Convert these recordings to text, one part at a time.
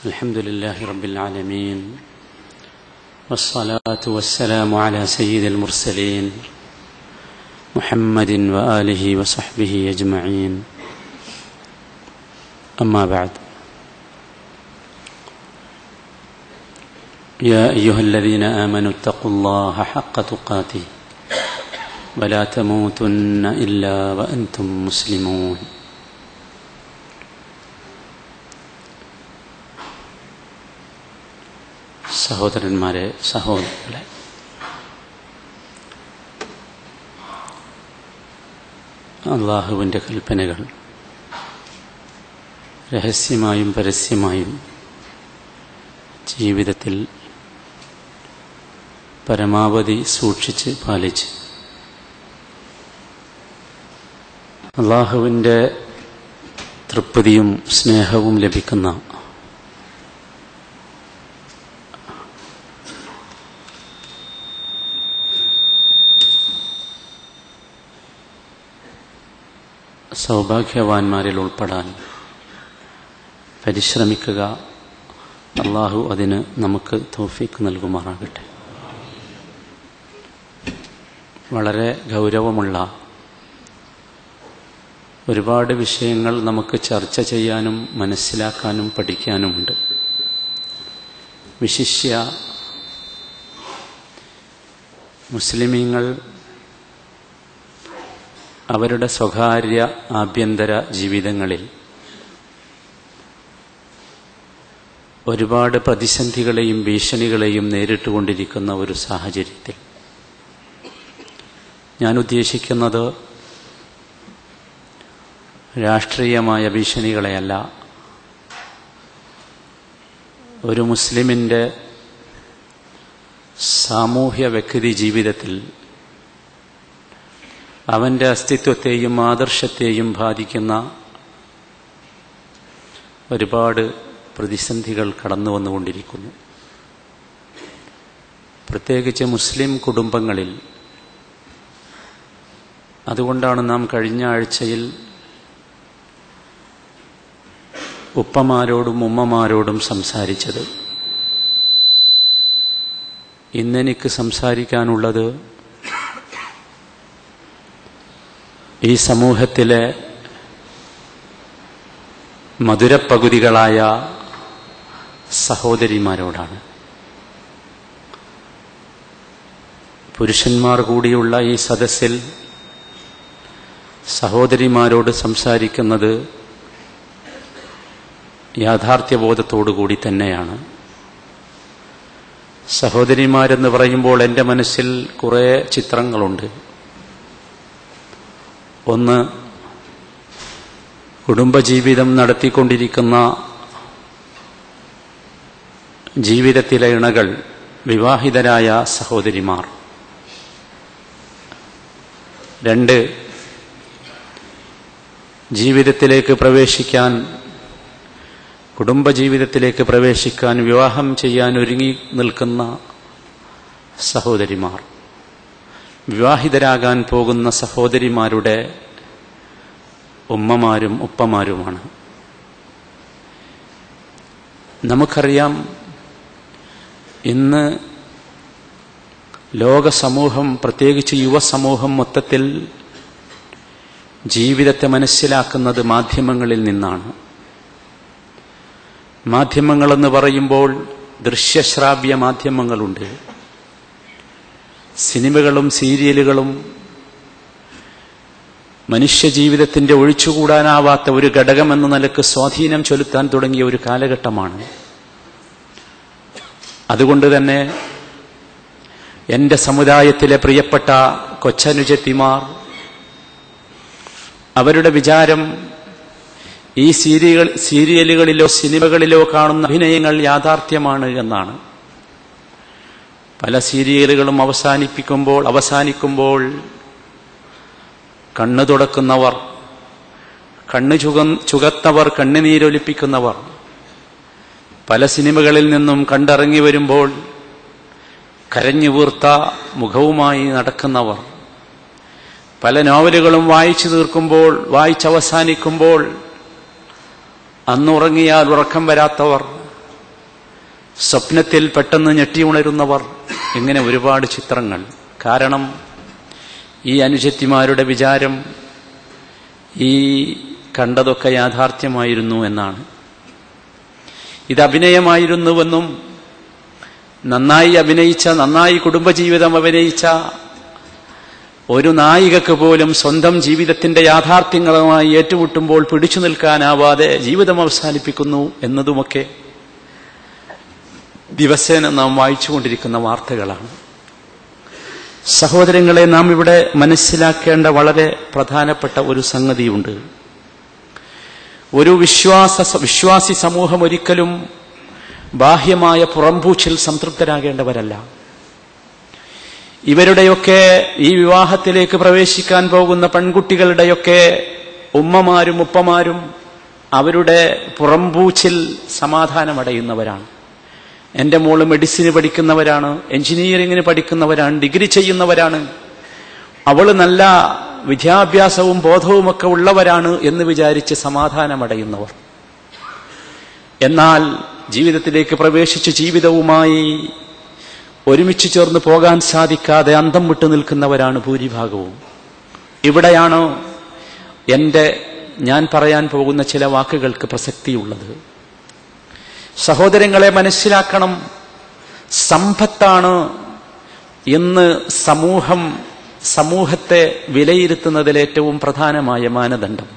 الحمد لله رب العالمين والصلاة والسلام على سيد المرسلين محمد وآله وصحبه أجمعين أما بعد يا أيها الذين آمنوا اتقوا الله حق تقاته ولا تموتن إلا وأنتم مسلمون. സഹോദരന്മാരെ, സഹോദരങ്ങളെ, അല്ലാഹുവിൻ്റെ കൽപ്പനകൾ രഹസ്യമായും പരസ്യമായും ജീവിതത്തിൽ പരമാവധി സൂക്ഷിച്ച് പാലിച്ച് അല്ലാഹുവിൻ്റെ തൃപ്തിയും സ്നേഹവും ലഭിക്കുന്ന സൗഭാഗ്യവാന്മാരിൽ ഉൾപ്പെടാൻ പരിശ്രമിക്കുക. അല്ലാഹു അതിന് നമുക്ക് തൗഫീഖ് നൽകുമാറാകട്ടെ. വളരെ ഗൗരവമുള്ള ഒരുപാട് വിഷയങ്ങൾ നമുക്ക് ചർച്ച ചെയ്യാനും മനസ്സിലാക്കാനും പഠിക്കാനുമുണ്ട്. വിശിഷ്യ മുസ്ലിമീങ്ങൾ അവരുടെ സ്വകാര്യ ആഭ്യന്തര ജീവിതങ്ങളിൽ ഒരുപാട് പ്രതിസന്ധികളെയും ഭീഷണികളെയും നേരിട്ടുകൊണ്ടിരിക്കുന്ന ഒരു സാഹചര്യത്തിൽ ഞാൻ ഉദ്ദേശിക്കുന്നത് രാഷ്ട്രീയമായ ഭീഷണികളെയല്ല, ഒരു മുസ്ലിമിൻ്റെ സാമൂഹ്യ വ്യക്തി ജീവിതത്തിൽ അവൻ്റെ അസ്തിത്വത്തെയും ആദർശത്തെയും ബാധിക്കുന്ന ഒരുപാട് പ്രതിസന്ധികൾ കടന്നു വന്നുകൊണ്ടിരിക്കുന്നു. പ്രത്യേകിച്ച് മുസ്ലിം കുടുംബങ്ങളിൽ. അതുകൊണ്ടാണ് നാം കഴിഞ്ഞ ആഴ്ചയിൽ ഉപ്പമാരോടും ഉമ്മമാരോടും സംസാരിച്ചത്. ഇന്നെനിക്ക് സംസാരിക്കാനുള്ളത് ഈ സമൂഹത്തിലെ മധുരപ്പകുതികളായ സഹോദരിമാരോടാണ്. പുരുഷന്മാർ കൂടിയുള്ള ഈ സദസ്സിൽ സഹോദരിമാരോട് സംസാരിക്കുന്നത് യാഥാർത്ഥ്യബോധത്തോടുകൂടി തന്നെയാണ്. സഹോദരിമാരെന്ന് പറയുമ്പോൾ എൻ്റെ മനസ്സിൽ കുറേ ചിത്രങ്ങളുണ്ട്. ഒന്ന്, കുടുംബജീവിതം നടത്തിക്കൊണ്ടിരിക്കുന്ന ജീവിതത്തിലെ ഇണകൾ, വിവാഹിതരായ സഹോദരിമാർ. രണ്ട്, ജീവിതത്തിലേക്ക് പ്രവേശിക്കാൻ, കുടുംബജീവിതത്തിലേക്ക് പ്രവേശിക്കാൻ, വിവാഹം ചെയ്യാൻ ഒരുങ്ങി നിൽക്കുന്ന സഹോദരിമാർ. വിവാഹിതരാകാൻ പോകുന്ന സഹോദരിമാരുടെ ഉമ്മമാരും ഉപ്പമാരുമാണ്. നമുക്കറിയാം, ഇന്ന് ലോകസമൂഹം, പ്രത്യേകിച്ച് യുവസമൂഹം മൊത്തത്തിൽ ജീവിതത്തെ മനസ്സിലാക്കുന്നത് മാധ്യമങ്ങളിൽ നിന്നാണ്. മാധ്യമങ്ങളെന്ന് പറയുമ്പോൾ ദൃശ്യശ്രാവ്യ മാധ്യമങ്ങളുണ്ട്. സിനിമകളും സീരിയലുകളും മനുഷ്യജീവിതത്തിന്റെ ഒഴിച്ചുകൂടാനാവാത്ത ഒരു ഘടകമെന്ന നിലക്ക് സ്വാധീനം ചെലുത്താൻ തുടങ്ങിയ ഒരു കാലഘട്ടമാണ്. അതുകൊണ്ട് തന്നെ എൻ്റെ സമുദായത്തിലെ പ്രിയപ്പെട്ട കൊച്ചനുജത്തിമാർ, അവരുടെ വിചാരം ഈ സീരിയലുകളിലോ സിനിമകളിലോ കാണുന്ന അഭിനയങ്ങൾ യാഥാർത്ഥ്യമാണ് എന്നാണ്. പല സീരിയലുകളും അവസാനിക്കുമ്പോൾ കണ്ണു തുടക്കുന്നവർ, കണ്ണു ചുകത്തവർ, കണ്ണുനീരൊലിപ്പിക്കുന്നവർ, പല സിനിമകളിൽ നിന്നും കണ്ടിറങ്ങി വരുമ്പോൾ കരഞ്ഞു വീർത്ത മുഖവുമായി നടക്കുന്നവർ, പല നോവലുകളും വായിച്ചവസാനിക്കുമ്പോൾ അന്നുറങ്ങിയാൽ ഉറക്കം വരാത്തവർ, സ്വപ്നത്തിൽ പെട്ടെന്ന് ഞെട്ടിയുണരുന്നവർ, ഇങ്ങനെ ഒരുപാട് ചിത്രങ്ങൾ. കാരണം ഈ അനുജത്തിമാരുടെ വിചാരം ഈ കണ്ടതൊക്കെ യാഥാർത്ഥ്യമായിരുന്നു എന്നാണ്. ഇത് അഭിനയമായിരുന്നുവെന്നും നന്നായി അഭിനയിച്ച, നന്നായി കുടുംബജീവിതം അഭിനയിച്ച ഒരു നായികക്ക് പോലും സ്വന്തം ജീവിതത്തിന്റെ യാഥാർത്ഥ്യങ്ങളുമായി ഏറ്റുമുട്ടുമ്പോൾ പിടിച്ചു നിൽക്കാനാവാതെ ജീവിതം അവസാനിപ്പിക്കുന്നു എന്നതുമൊക്കെ ദിവസേന നാം വായിച്ചുകൊണ്ടിരിക്കുന്ന വാർത്തകളാണ്. സഹോദരങ്ങളെ, നാം ഇവിടെ മനസ്സിലാക്കേണ്ട വളരെ പ്രധാനപ്പെട്ട ഒരു സംഗതിയുണ്ട്. ഒരു വിശ്വാസി സമൂഹം ഒരിക്കലും ബാഹ്യമായ പുറംപൂച്ചിൽ സംതൃപ്തരാകേണ്ടവരല്ല. ഇവരുടെയൊക്കെ ഈ വിവാഹത്തിലേക്ക് പ്രവേശിക്കാൻ പോകുന്ന പെൺകുട്ടികളുടെയൊക്കെ ഉമ്മമാരും ഉപ്പമാരും അവരുടെ പുറംപൂച്ചിൽ സമാധാനമടയുന്നവരാണ്. എൻ്റെ മോള് മെഡിസിന് പഠിക്കുന്നവരാണ്, എഞ്ചിനീയറിംഗിന് പഠിക്കുന്നവരാണ്, ഡിഗ്രി ചെയ്യുന്നവരാണ്, അവള് നല്ല വിദ്യാഭ്യാസവും ബോധവുമൊക്കെ ഉള്ളവരാണ് എന്ന് വിചാരിച്ച് സമാധാനമടയുന്നവർ. എന്നാൽ ജീവിതത്തിലേക്ക് പ്രവേശിച്ച് ജീവിതവുമായി ഒരുമിച്ച് ചേർന്ന് പോകാൻ സാധിക്കാതെ അന്തം വിട്ടു നിൽക്കുന്നവരാണ് ഭൂരിഭാഗവും. ഇവിടെയാണ് ഞാൻ പറയാൻ പോകുന്ന ചില വാക്കുകൾക്ക് പ്രസക്തിയുള്ളത്. സഹോദരങ്ങളെ, മനസ്സിലാക്കണം, സമ്പത്താണ് ഇന്ന് സമൂഹത്തെ വിലയിരുത്തുന്നതിൽ ഏറ്റവും പ്രധാനമായ മാനദണ്ഡം.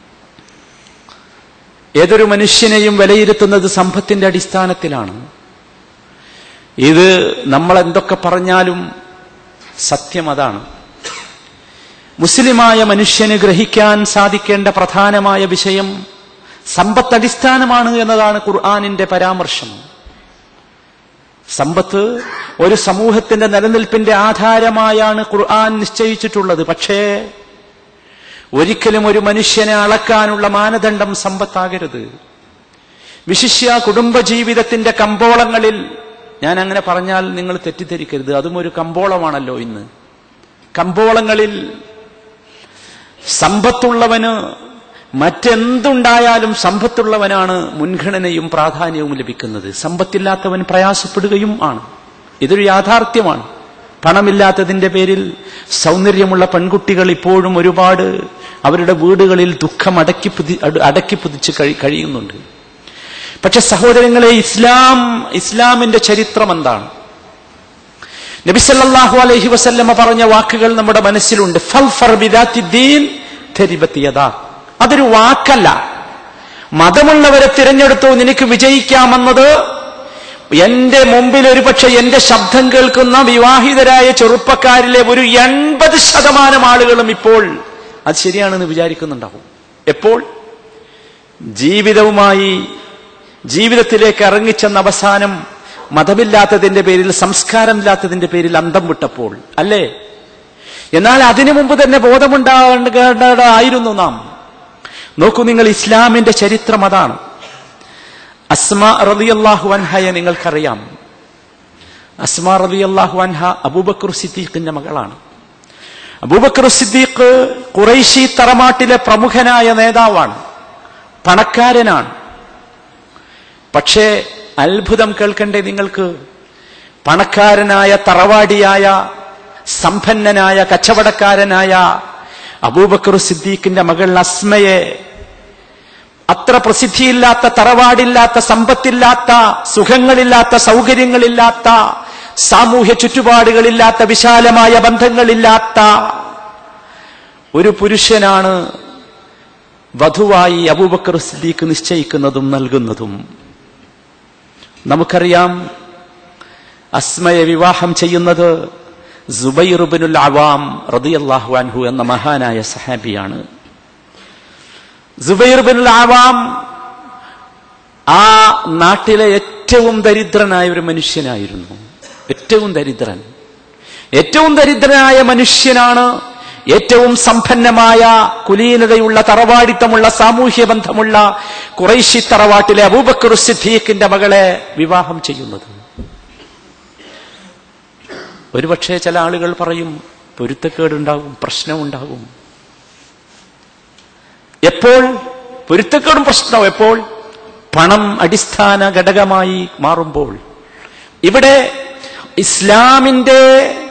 ഏതൊരു മനുഷ്യനെയും വിലയിരുത്തുന്നത് സമ്പത്തിന്റെ അടിസ്ഥാനത്തിലാണ്. ഇത് നമ്മൾ എന്തൊക്കെ പറഞ്ഞാലും സത്യം അതാണ്. മുസ്ലിമായ മനുഷ്യന് ഗ്രഹിക്കാൻ സാധിക്കേണ്ട പ്രധാനമായ വിഷയം സമ്പത്ത് അടിസ്ഥാനമാണ് എന്നതാണ് ഖുർആനിന്റെ പരാമർശം. സമ്പത്ത് ഒരു സമൂഹത്തിന്റെ നിലനിൽപ്പിന്റെ ആധാരമായാണ് ഖുർആൻ നിശ്ചയിച്ചിട്ടുള്ളത്. പക്ഷേ ഒരിക്കലും ഒരു മനുഷ്യനെ അളക്കാനുള്ള മാനദണ്ഡം സമ്പത്താകരുത്. വിശിഷ്യ കുടുംബജീവിതത്തിന്റെ കമ്പോളങ്ങളിൽ, ഞാൻ അങ്ങനെ പറഞ്ഞാൽ നിങ്ങൾ തെറ്റിദ്ധരിക്കരുത്, അതും ഒരു കമ്പോളമാണല്ലോ ഇന്ന്. കമ്പോളങ്ങളിൽ സമ്പത്തുള്ളവന് മറ്റെന്തുണ്ടായാലും സമ്പത്തുള്ളവനാണ് മുൻഗണനയും പ്രാധാന്യവും ലഭിക്കുന്നത്. സമ്പത്തില്ലാത്തവൻ പ്രയാസപ്പെടുകയും ആണ്. ഇതൊരു യാഥാർത്ഥ്യമാണ്. പണമില്ലാത്തതിന്റെ പേരിൽ സൗന്ദര്യമുള്ള പെൺകുട്ടികൾ ഇപ്പോഴും ഒരുപാട് അവരുടെ വീടുകളിൽ ദുഃഖം അടക്കിപ്പുതിച്ച് കഴിയുന്നുണ്ട്. പക്ഷെ സഹോദരങ്ങളെ, ഇസ്ലാമിന്റെ ചരിത്രം എന്താണ്? നബി സല്ലല്ലാഹു അലൈഹി വസല്ലമ പറഞ്ഞ വാക്കുകൾ നമ്മുടെ മനസ്സിലുണ്ട്. ഫൽഫർ ബിദാത്തിദ്ദീൻ തരിബത് യദാ. അതൊരു വാക്കല്ല. മതമുള്ളവരെ തിരഞ്ഞെടുത്തു നിനക്ക് വിജയിക്കാമെന്നത് എന്റെ മുമ്പിൽ ഒരുപക്ഷെ എന്റെ ശബ്ദം കേൾക്കുന്ന വിവാഹിതരായ ചെറുപ്പക്കാരിലെ ഒരു 80% ആളുകളും ഇപ്പോൾ അത് ശരിയാണെന്ന് വിചാരിക്കുന്നുണ്ടാവും. എപ്പോൾ ജീവിതത്തിലേക്ക് ഇറങ്ങിച്ചെന്ന അവസാനം മതമില്ലാത്തതിന്റെ പേരിൽ, സംസ്കാരമില്ലാത്തതിന്റെ പേരിൽ അന്തം വിട്ടപ്പോൾ അല്ലേ? എന്നാൽ അതിനു മുമ്പ് തന്നെ ബോധമുണ്ടാകേണ്ടതായിരുന്നു നാം. നോക്കൂ നിങ്ങൾ, ഇസ്ലാമിന്റെ ചരിത്രം അതാണ്. അസ്മാ റളിയല്ലാഹു അൻഹയെ നിങ്ങൾക്കറിയാം. അസ്മാ റളിയല്ലാഹു അൻഹ അബൂബക്കർ സിദ്ദീഖിന്റെ മകളാണ്. അബൂബക്കർ സിദ്ദീഖ് ഖുറൈശി തറവാട്ടിലെ പ്രമുഖനായ നേതാവാണ്, പണക്കാരനാണ്. പക്ഷേ അത്ഭുതം കേൾക്കണ്ടേ നിങ്ങൾക്ക്? പണക്കാരനായ, തറവാടിയായ, സമ്പന്നനായ, കച്ചവടക്കാരനായ അബൂബക്കർ സിദ്ദീഖിന്റെ മകൾ അസ്മയെ അത്ര പ്രസിദ്ധിയില്ലാത്ത, തറവാടില്ലാത്ത, സമ്പത്തില്ലാത്ത, സുഖങ്ങളില്ലാത്ത, സൗകര്യങ്ങളില്ലാത്ത, സാമൂഹ്യ ചുറ്റുപാടുകളില്ലാത്ത, വിശാലമായ ബന്ധങ്ങളില്ലാത്ത ഒരു പുരുഷനാണ് വധുവായി അബൂബക്കർ സിദ്ദീഖ് നിശ്ചയിക്കുന്നതും നൽകുന്നതും. നമുക്കറിയാം, അസ്മയെ വിവാഹം ചെയ്യുന്നത് സുബൈർ ഇബ്നുൽ അവാം റളിയല്ലാഹു അൻഹു എന്ന മഹാനായ സഹാബിയാണ്. സുബൈർ ഇബ്നുൽ അവാം ആ നാട്ടിലെ ഏറ്റവും ദരിദ്രനായ ഒരു മനുഷ്യനായിരുന്നു. ഏറ്റവും ദരിദ്രനായ മനുഷ്യനാണ് ഏറ്റവും സമ്പന്നമായ, കുലീനതയുള്ള, തറവാടിത്തമുള്ള, സാമൂഹ്യ ബന്ധമുള്ള ഖുറൈശി തറവാട്ടിലെ അബൂബക്കർ സിദ്ദീഖിന്റെ മകളെ വിവാഹം ചെയ്യുന്നത്. ഒരുപക്ഷെ ചില ആളുകൾ പറയും, പൊരുത്തക്കേടുണ്ടാകും, പ്രശ്നമുണ്ടാകും. എപ്പോൾ പൊരുത്തക്കേടും പ്രശ്നവും? എപ്പോൾ പണം അടിസ്ഥാന ഘടകമായി മാറുമ്പോൾ, ഇവിടെ ഇസ്ലാമിന്റെ